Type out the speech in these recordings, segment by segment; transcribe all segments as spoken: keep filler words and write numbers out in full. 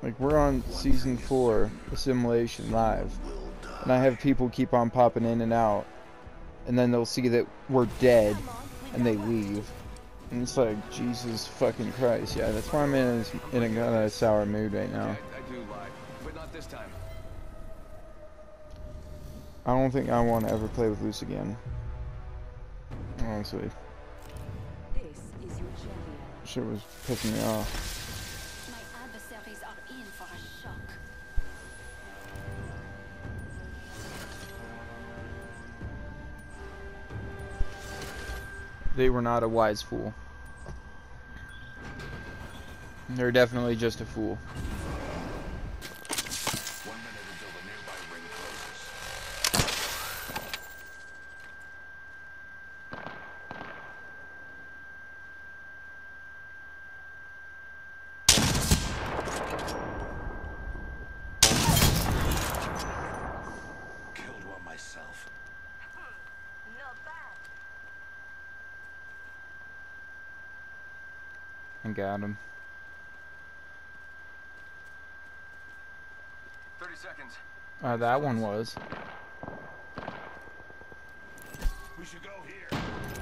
Like, we're on season four, Assimilation live, and I have people keep on popping in and out, and then they'll see that we're dead, and they leave. And it's like, Jesus fucking Christ, yeah, that's why I'm in a, in a kind of sour mood right now. I do lie, but not this time. I don't think I want to ever play with Luce again. Honestly. This is your champion. Shit was pissing me off. My adversaries are in for a shock. They were not a wise fool. They're definitely just a fool. One minute until the nearby ring closes. Killed one myself. Not bad. I got him. Thirty seconds. Uh, that one was. We should go here.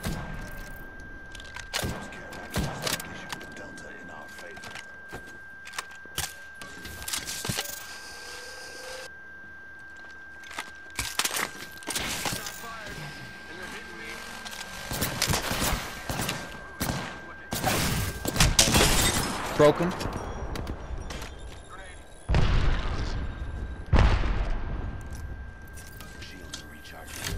Those care packages issue the Delta in our favor. Shot fired, and they're hitting me. Broken. Shields are recharging.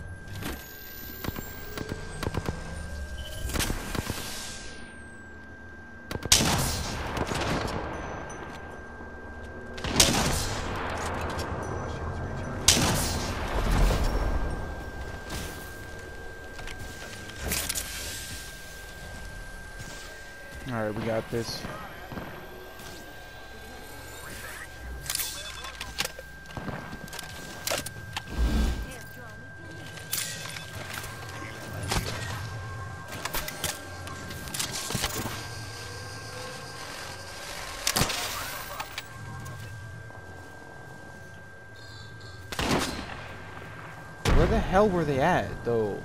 Alright, we got this. Where the hell were they at, though?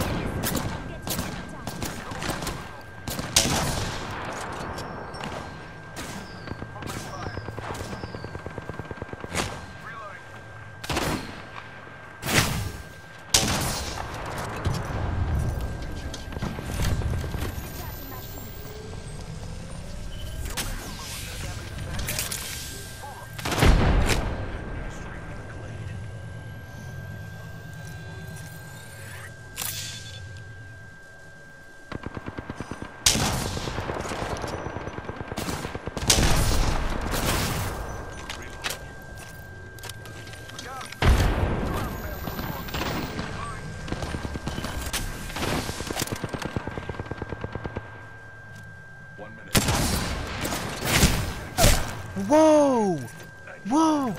Whoa! Whoa!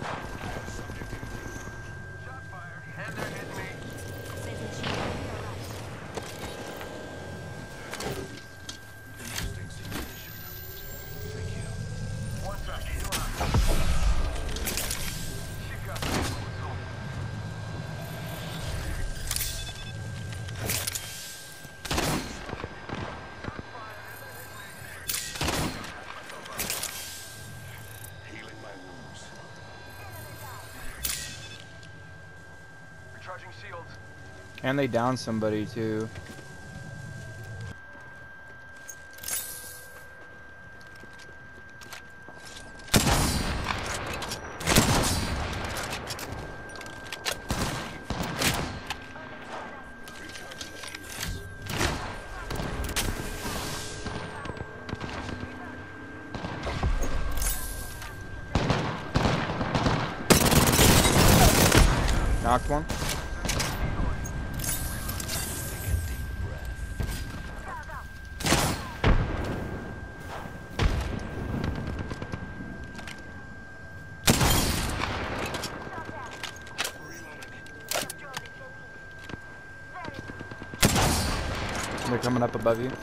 Shot fired, and they're hitting me. Interesting situation. Thank you. One sec, heal up. She got me. Healing my wounds. Recharging shields. And they downed somebody, too. Knocked one. They're coming up above you.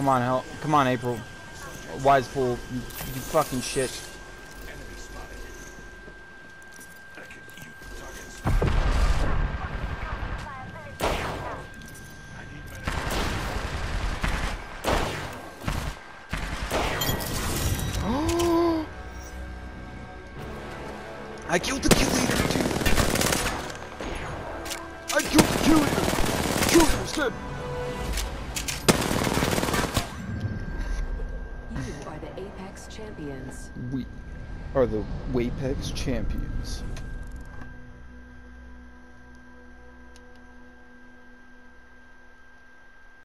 on, hell. Come on, April. Wise fool. You, you fucking shit. I killed the kill leader, dude! I killed the kill leader! Kill leader instead! You are the Apex champions. We are the Wapex champions.